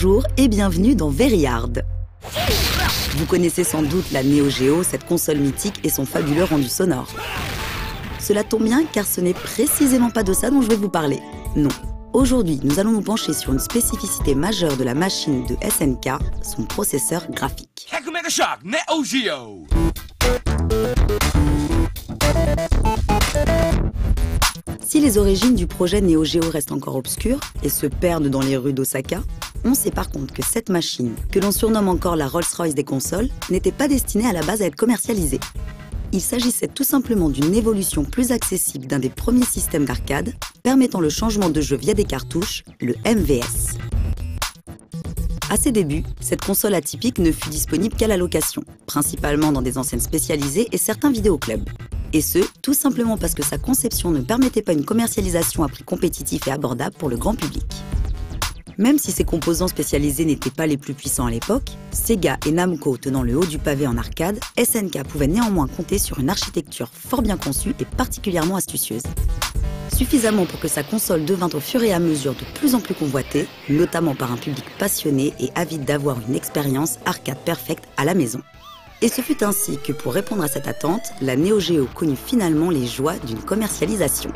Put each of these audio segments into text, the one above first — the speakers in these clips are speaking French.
Bonjour et bienvenue dans Very Hard. Vous connaissez sans doute la Neo Geo, cette console mythique et son fabuleux rendu sonore. Cela tombe bien car ce n'est précisément pas de ça dont je vais vous parler. Non. Aujourd'hui, nous allons nous pencher sur une spécificité majeure de la machine de SNK, son processeur graphique. Neo Geo. Si les origines du projet Neo Geo restent encore obscures et se perdent dans les rues d'Osaka, on sait par contre que cette machine, que l'on surnomme encore la Rolls-Royce des consoles, n'était pas destinée à la base à être commercialisée. Il s'agissait tout simplement d'une évolution plus accessible d'un des premiers systèmes d'arcade, permettant le changement de jeu via des cartouches, le MVS. À ses débuts, cette console atypique ne fut disponible qu'à la location, principalement dans des enseignes spécialisées et certains vidéoclubs. Et ce, tout simplement parce que sa conception ne permettait pas une commercialisation à prix compétitif et abordable pour le grand public. Même si ses composants spécialisés n'étaient pas les plus puissants à l'époque, Sega et Namco tenant le haut du pavé en arcade, SNK pouvait néanmoins compter sur une architecture fort bien conçue et particulièrement astucieuse. Suffisamment pour que sa console devint au fur et à mesure de plus en plus convoitée, notamment par un public passionné et avide d'avoir une expérience arcade perfecte à la maison. Et ce fut ainsi que, pour répondre à cette attente, la Neo Geo connut finalement les joies d'une commercialisation.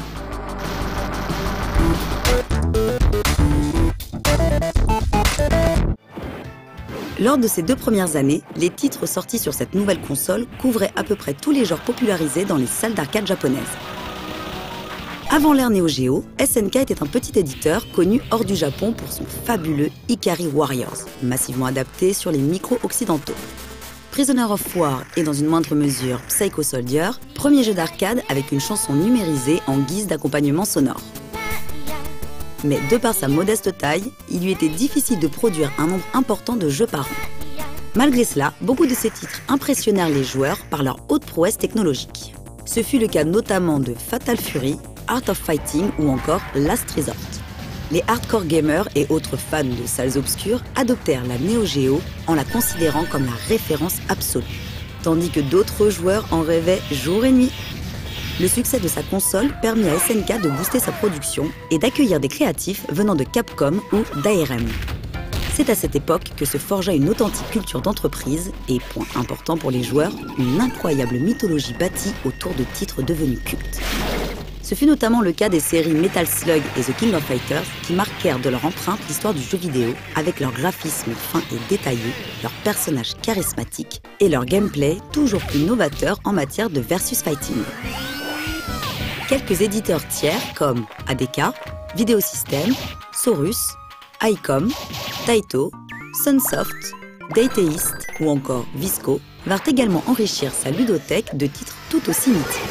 Lors de ces 2 premières années, les titres sortis sur cette nouvelle console couvraient à peu près tous les genres popularisés dans les salles d'arcade japonaises. Avant l'ère Neo Geo, SNK était un petit éditeur connu hors du Japon pour son fabuleux Ikari Warriors, massivement adapté sur les micros occidentaux. Prisoner of War et dans une moindre mesure Psycho Soldier, premier jeu d'arcade avec une chanson numérisée en guise d'accompagnement sonore. Mais de par sa modeste taille, il lui était difficile de produire un nombre important de jeux par an. Malgré cela, beaucoup de ses titres impressionnèrent les joueurs par leur haute prouesse technologique. Ce fut le cas notamment de Fatal Fury, Art of Fighting ou encore Last Resort. Les hardcore gamers et autres fans de salles obscures adoptèrent la Neo Geo en la considérant comme la référence absolue, tandis que d'autres joueurs en rêvaient jour et nuit. Le succès de sa console permit à SNK de booster sa production et d'accueillir des créatifs venant de Capcom ou d'ARM. C'est à cette époque que se forgea une authentique culture d'entreprise et, point important pour les joueurs, une incroyable mythologie bâtie autour de titres devenus cultes. Ce fut notamment le cas des séries Metal Slug et The King of Fighters qui marquèrent de leur empreinte l'histoire du jeu vidéo avec leur graphisme fin et détaillé, leurs personnages charismatiques et leur gameplay toujours plus novateur en matière de versus fighting. Quelques éditeurs tiers comme ADK, Video System, Saurus, Icom, Taito, Sunsoft, Data East ou encore Visco vinrent également enrichir sa ludothèque de titres tout aussi mythiques.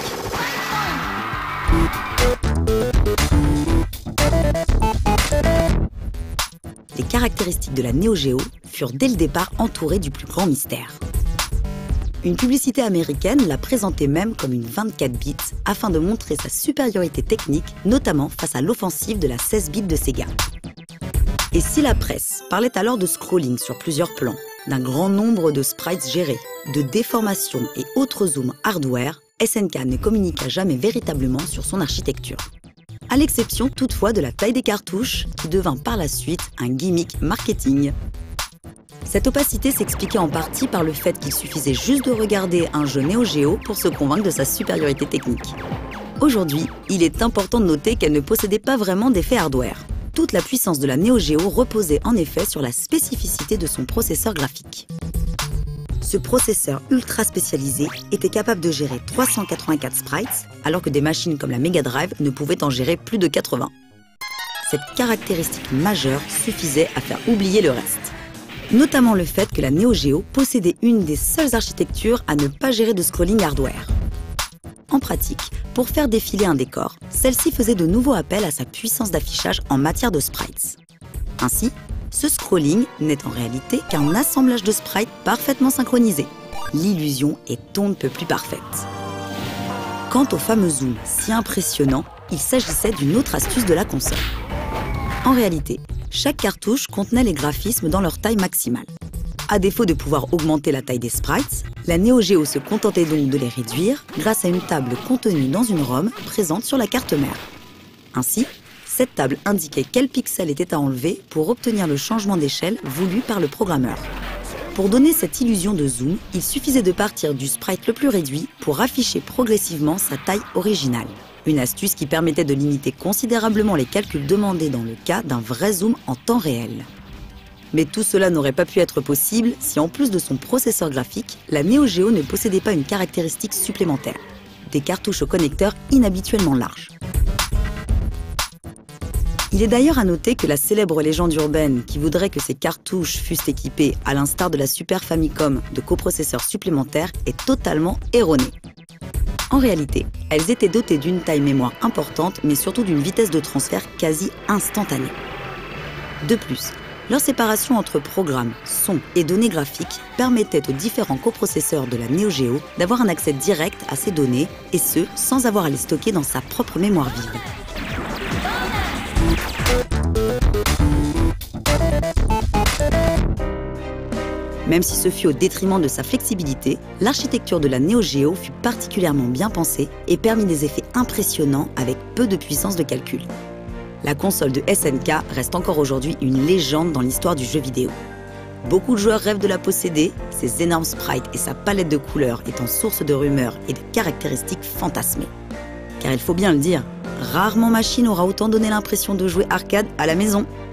Les caractéristiques de la Neo Geo furent dès le départ entourées du plus grand mystère. Une publicité américaine l'a présentée même comme une 24 bits afin de montrer sa supériorité technique, notamment face à l'offensive de la 16 bits de Sega. Et si la presse parlait alors de scrolling sur plusieurs plans, d'un grand nombre de sprites gérés, de déformations et autres zooms hardware, SNK ne communiqua jamais véritablement sur son architecture. À l'exception toutefois de la taille des cartouches, qui devint par la suite un gimmick marketing. Cette opacité s'expliquait en partie par le fait qu'il suffisait juste de regarder un jeu Neo Geo pour se convaincre de sa supériorité technique. Aujourd'hui, il est important de noter qu'elle ne possédait pas vraiment d'effet hardware. Toute la puissance de la Neo Geo reposait en effet sur la spécificité de son processeur graphique. Ce processeur ultra spécialisé était capable de gérer 384 sprites, alors que des machines comme la Mega Drive ne pouvaient en gérer plus de 80. Cette caractéristique majeure suffisait à faire oublier le reste. Notamment le fait que la Neo Geo possédait une des seules architectures à ne pas gérer de scrolling hardware. En pratique, pour faire défiler un décor, celle-ci faisait de nouveau appel à sa puissance d'affichage en matière de sprites. Ainsi, ce scrolling n'est en réalité qu'un assemblage de sprites parfaitement synchronisés. L'illusion est on ne peut plus parfaite. Quant au fameux zoom si impressionnant, il s'agissait d'une autre astuce de la console. En réalité, chaque cartouche contenait les graphismes dans leur taille maximale. À défaut de pouvoir augmenter la taille des sprites, la Neo Geo se contentait donc de les réduire grâce à une table contenue dans une ROM présente sur la carte mère. Ainsi, Cette table indiquait quels pixels étaient à enlever pour obtenir le changement d'échelle voulu par le programmeur. Pour donner cette illusion de zoom, il suffisait de partir du sprite le plus réduit pour afficher progressivement sa taille originale. Une astuce qui permettait de limiter considérablement les calculs demandés dans le cas d'un vrai zoom en temps réel. Mais tout cela n'aurait pas pu être possible si en plus de son processeur graphique, la Neo Geo ne possédait pas une caractéristique supplémentaire, des cartouches au connecteur inhabituellement larges. Il est d'ailleurs à noter que la célèbre légende urbaine qui voudrait que ces cartouches fussent équipées, à l'instar de la Super Famicom, de coprocesseurs supplémentaires est totalement erronée. En réalité, elles étaient dotées d'une taille mémoire importante, mais surtout d'une vitesse de transfert quasi instantanée. De plus, leur séparation entre programmes, sons et données graphiques permettait aux différents coprocesseurs de la Neo Geo d'avoir un accès direct à ces données, et ce, sans avoir à les stocker dans sa propre mémoire vive. Même si ce fut au détriment de sa flexibilité, l'architecture de la Neo Geo fut particulièrement bien pensée et permit des effets impressionnants avec peu de puissance de calcul. La console de SNK reste encore aujourd'hui une légende dans l'histoire du jeu vidéo. Beaucoup de joueurs rêvent de la posséder, ses énormes sprites et sa palette de couleurs étant source de rumeurs et de caractéristiques fantasmées. Car il faut bien le dire, rarement machine aura autant donné l'impression de jouer arcade à la maison.